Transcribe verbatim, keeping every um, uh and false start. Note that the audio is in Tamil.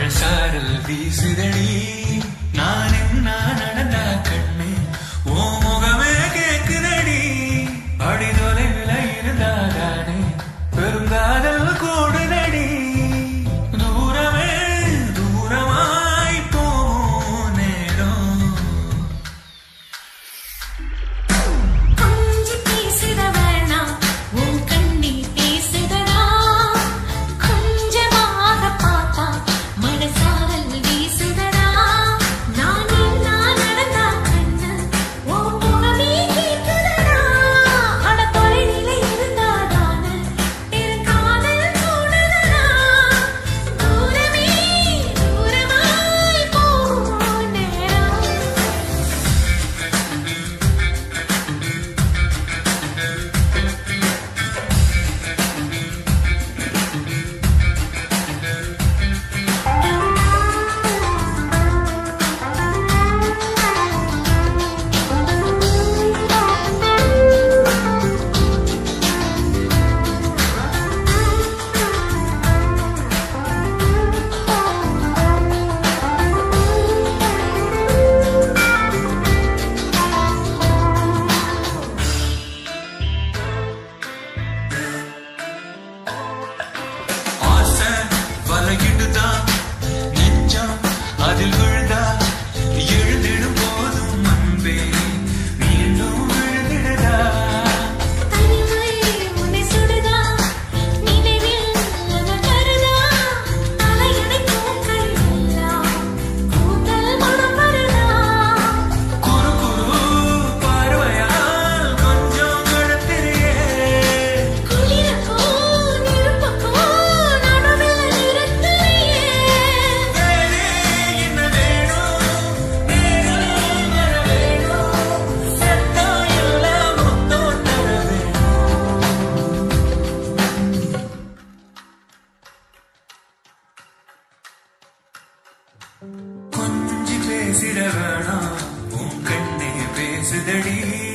மழசாரல் வீசுதடி நான் என்ன நடந்தா கண்ணே ஓ முகமே கேக்குதடி அடி தொலைவில் இருந்தாதானே பெருங்காதல் கூடுதடி தூரமே தூரமாய் போகும் நேரம் கொஞ்சி பேசிட வேணாம் உன் கண்ணி பேசுதடா கொஞ்சமாக பார்த்தா மனசாரல் வீசுதடா நான் என்ன நடந்தா கண்ணு ஓ முகமே கேக்குதடா அட தொலைவிலே இருந்தாதானே பெருங்காதல் கூடுதடா தூரமே தூரமாய் போகும் நேரம் ஆசை வலையிடுதா நெஞ்சம் அதில் விழுதா எழுதிடும் போதும் அன்பே மீண்டும் விழுதிடுதா தனிமை உன்னை சுடுதா நினைவில் நான் கருதா தலையணைக்கும் கையெல்லாம் கூந்தல் மனம் வருதா குறு குறு பார்வையால் கொஞ்சம் கடத்திரியே குளிருக்கும் நெருப்புக்கும் நடுவில் நிறுத்துறியே வேறே என்ன வேணும் நேரம் வர வேணும் சத்தம் எல்லாம் முத்தம் தர வேணும் கொஞ்சி பேசிட வேணாம் உன் கண்ணே பேசுதடி